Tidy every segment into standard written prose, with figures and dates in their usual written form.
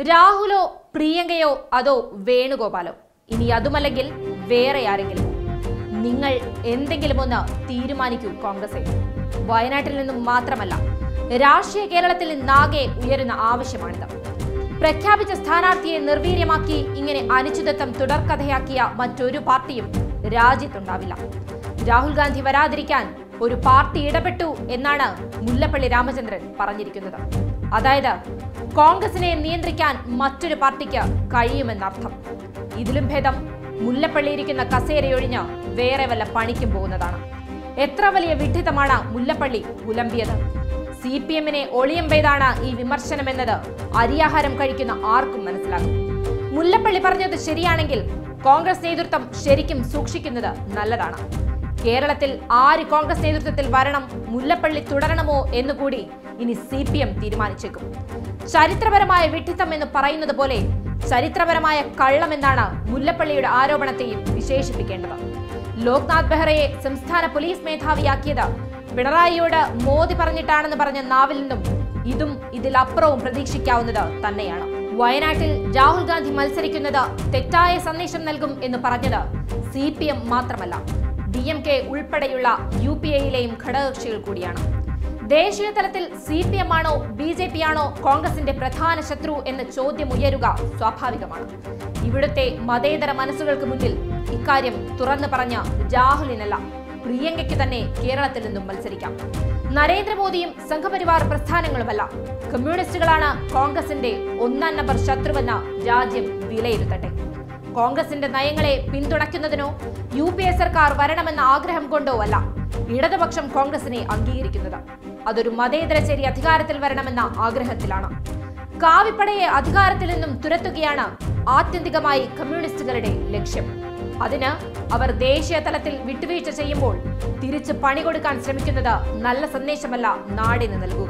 രാഹുലോ പ്രിയങ്കയോ അതോ വേണുഗോപാലോ? ഇനി അതുമല്ലെങ്കിൽ വേറെ ആരെങ്കിലും? നിങ്ങൾ എന്തെങ്കിലും ഒന്ന് തീരുമാനിക്കൂ കോൺഗ്രസെ. വയനാട്ടിൽ നിന്നും മാത്രമല്ല, രാഷ്ട്രീയ കേരളത്തിൽ നിന്നാകെ ഉയരുന്ന ആവശ്യമാണിത്. പ്രഖ്യാപിച്ച സ്ഥാനാർത്ഥിയെ നിർവീര്യമാക്കി ഇങ്ങനെ അനിശ്ചിതത്വം തുടർക്കഥയാക്കിയ മറ്റൊരു പാർട്ടിയും രാജ്യത്തുണ്ടാവില്ല. രാഹുൽ ഗാന്ധി വരാതിരിക്കാൻ ഒരു പാർട്ടി ഇടപെട്ടു എന്നാണ് മുല്ലപ്പള്ളി രാമചന്ദ്രൻ പറഞ്ഞിരിക്കുന്നത്. അതായത് കോൺഗ്രസിനെ നിയന്ത്രിക്കാൻ മറ്റൊരു പാർട്ടിക്ക് കഴിയുമെന്നർത്ഥം. ഇതിലും ഭേദം മുല്ലപ്പള്ളി ഇരിക്കുന്ന കസേരയൊഴിഞ്ഞ് വേറെ വല്ല പണിക്കും പോകുന്നതാണ്. എത്ര വലിയ വിഡ്ഢിത്തമാണ് മുല്ലപ്പള്ളി പുലമ്പിയത്! CPM-നെ ഒളിയം പെയ്താണ് ഈ വിമർശനമെന്നത് അരിയാഹാരം കഴിക്കുന്ന ആർക്കും മനസ്സിലാകും. മുല്ലപ്പള്ളി പറഞ്ഞത് ശരിയാണെങ്കിൽ കോൺഗ്രസ് നേതൃത്വം ശരിക്കും സൂക്ഷിക്കുന്നത് നല്ലതാണ്. കേരളത്തിൽ ആര് കോൺഗ്രസ് നേതൃത്വത്തിൽ വരണം, മുല്ലപ്പള്ളി തുടരണമോ എന്നുകൂടി ഇനി CPM തീരുമാനിച്ചേക്കും. ചരിത്രപരമായ വിഡ്ഢിത്തം എന്ന് പറയുന്നത് പോലെ ചരിത്രപരമായ കള്ളം എന്നാണ് മുല്ലപ്പള്ളിയുടെ ആരോപണത്തെയും വിശേഷിപ്പിക്കേണ്ടത്. ലോക്നാഥ് ബെഹ്റയെ സംസ്ഥാന പോലീസ് മേധാവിയാക്കിയത് പിണറായിയോട് മോദി പറഞ്ഞിട്ടാണെന്ന് പറഞ്ഞ നാവിൽ നിന്നും ഇതും ഇതിലപ്പുറവും പ്രതീക്ഷിക്കാവുന്നത് തന്നെയാണ്. വയനാട്ടിൽ രാഹുൽ ഗാന്ധി മത്സരിക്കുന്നത് തെറ്റായ സന്ദേശം നൽകും എന്ന് പറഞ്ഞത് CPM മാത്രമല്ല, DMK ഉൾപ്പെടെയുള്ള UPA-യിലെയും ഘടകകക്ഷികൾ കൂടിയാണ്. ദേശീയ തലത്തിൽ CPM ആണോ BJP ആണോ കോൺഗ്രസിന്റെ പ്രധാന ശത്രു എന്ന ചോദ്യം ഉയരുക സ്വാഭാവികമാണ്. ഇവിടുത്തെ മതേതര മനസ്സുകൾക്ക് മുന്നിൽ ഇക്കാര്യം തുറന്നു പറഞ്ഞ രാഹുലിനല്ല, പ്രിയങ്കയ്ക്ക് തന്നെ കേരളത്തിൽ നിന്നും മത്സരിക്കാം. നരേന്ദ്രമോദിയും സംഘപരിവാർ പ്രസ്ഥാനങ്ങളുമല്ല, കമ്മ്യൂണിസ്റ്റുകളാണ് കോൺഗ്രസിന്റെ ഒന്നാം നമ്പർ ശത്രുവെന്ന രാജ്യം വിലയിരുത്തട്ടെ. കോൺഗ്രസിന്റെ നയങ്ങളെ പിന്തുണയ്ക്കുന്നതിനോ UPA സർക്കാർ വരണമെന്ന ആഗ്രഹം കൊണ്ടോ അല്ല ഇടതുപക്ഷം കോൺഗ്രസിനെ അംഗീകരിക്കുന്നത്. അതൊരു മതേതര ചേരി അധികാരത്തിൽ വരണമെന്ന ആഗ്രഹത്തിലാണ്. കാവിപ്പടയെ അധികാരത്തിൽ നിന്നും തുരത്തുകയാണ് ആത്യന്തികമായി കമ്മ്യൂണിസ്റ്റുകളുടെ ലക്ഷ്യം. അതിന് അവർ ദേശീയ തലത്തിൽ വിട്ടുവീഴ്ച ചെയ്യുമ്പോൾ തിരിച്ച് പണി കൊടുക്കാൻ ശ്രമിക്കുന്നത് നല്ല സന്ദേശമല്ല നാടിന് നൽകുക.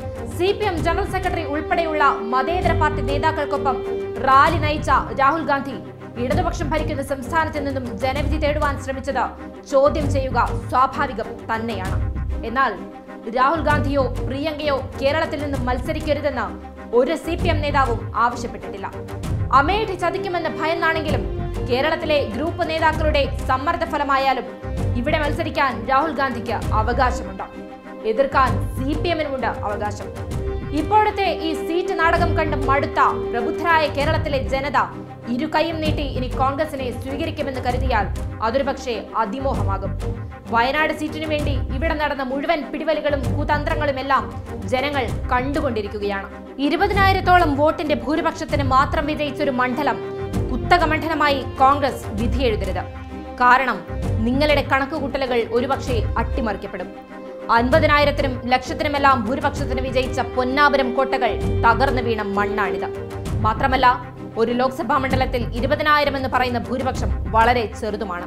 CPM ജനറൽ സെക്രട്ടറി ഉൾപ്പെടെയുള്ള മതേതര പാർട്ടി നേതാക്കൾക്കൊപ്പം റാലി നയിച്ച രാഹുൽ ഗാന്ധി ഇടതുപക്ഷം ഭരിക്കുന്ന സംസ്ഥാനത്ത് നിന്നും ജനവിധി തേടുവാൻ ശ്രമിച്ചത് ചോദ്യം ചെയ്യുക സ്വാഭാവികം തന്നെയാണ്. എന്നാൽ രാഹുൽ ഗാന്ധിയോ പ്രിയങ്കയോ കേരളത്തിൽ നിന്നും മത്സരിക്കരുതെന്ന് ഒരു CPM നേതാവും ആവശ്യപ്പെട്ടിട്ടില്ല. അമേഠി ചതിക്കുമെന്ന് ഭയന്നാണെങ്കിലും കേരളത്തിലെ ഗ്രൂപ്പ് നേതാക്കളുടെ സമ്മർദ്ദ ഫലമായാലും ഇവിടെ മത്സരിക്കാൻ രാഹുൽ ഗാന്ധിക്ക് അവകാശമുണ്ട്. എതിർക്കാൻ CPM-നുമുണ്ട് അവകാശം. ഇപ്പോഴത്തെ ഈ സീറ്റ് നാടകം കണ്ട് മടുത്ത പ്രബുദ്ധരായ കേരളത്തിലെ ജനത ഇരു കൈയും നീട്ടി ഇനി കോൺഗ്രസിനെ സ്വീകരിക്കുമെന്ന് കരുതിയാൽ അതൊരു പക്ഷേ അതിമോഹമാകും. വയനാട് സീറ്റിനു വേണ്ടി ഇവിടെ നടന്ന മുഴുവൻ പിടിവലികളും കുതന്ത്രങ്ങളുമെല്ലാം ജനങ്ങൾ കണ്ടുകൊണ്ടിരിക്കുകയാണ്. 20,000-ഓളം വോട്ടിന്റെ ഭൂരിപക്ഷത്തിന് മാത്രം വിജയിച്ചൊരു മണ്ഡലം കുത്തക മണ്ഡലമായി കോൺഗ്രസ് വിധിയെഴുതരുത്. കാരണം നിങ്ങളുടെ കണക്കുകൂട്ടലുകൾ ഒരുപക്ഷെ അട്ടിമറിക്കപ്പെടും. 50,000-നും ലക്ഷത്തിനുമെല്ലാം ഭൂരിപക്ഷത്തിന് വിജയിച്ച പൊന്നാപുരം കോട്ടകൾ തകർന്നു വീണ മണ്ണാണിത്. മാത്രമല്ല, ഒരു ലോക്സഭാ മണ്ഡലത്തിൽ 20,000 എന്ന് പറയുന്ന ഭൂരിപക്ഷം വളരെ ചെറുതുമാണ്.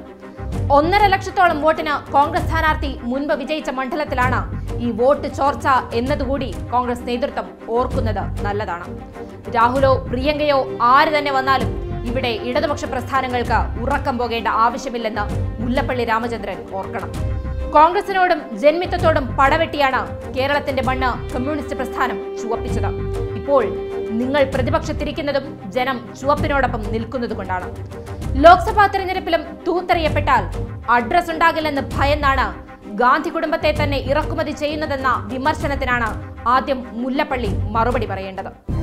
1.5 ലക്ഷത്തോളം വോട്ടിന് കോൺഗ്രസ് സ്ഥാനാർത്ഥി മുൻപ് വിജയിച്ച മണ്ഡലത്തിലാണ് ഈ വോട്ട് ചോർച്ച എന്നതുകൂടി കോൺഗ്രസ് നേതൃത്വം ഓർക്കുന്നത് നല്ലതാണ്. രാഹുലോ പ്രിയങ്കയോ ആര് തന്നെ വന്നാലും ഇവിടെ ഇടതുപക്ഷ പ്രസ്ഥാനങ്ങൾക്ക് ഉറക്കം പോകേണ്ട ആവശ്യമില്ലെന്ന് മുല്ലപ്പള്ളി രാമചന്ദ്രൻ ഓർക്കണം. കോൺഗ്രസിനോടും ജന്മിത്വത്തോടും പടവെട്ടിയാണ് കേരളത്തിന്റെ മണ്ണ് കമ്മ്യൂണിസ്റ്റ് പ്രസ്ഥാനം ചുവപ്പിച്ചത്. ഇപ്പോൾ നിങ്ങൾ പ്രതിപക്ഷത്തിരിക്കുന്നതും ജനം ചുവപ്പിനോടൊപ്പം നിൽക്കുന്നതുകൊണ്ടാണ്. ലോക്സഭാ തെരഞ്ഞെടുപ്പിലും തൂത്തെറിയപ്പെട്ടാൽ അഡ്രസ് ഉണ്ടാകില്ലെന്ന് ഭയന്നാണ് ഗാന്ധി കുടുംബത്തെ തന്നെ ഇറക്കുമതി ചെയ്യുന്നതെന്ന വിമർശനത്തിനാണ് ആദ്യം മുല്ലപ്പള്ളി മറുപടി പറയേണ്ടത്.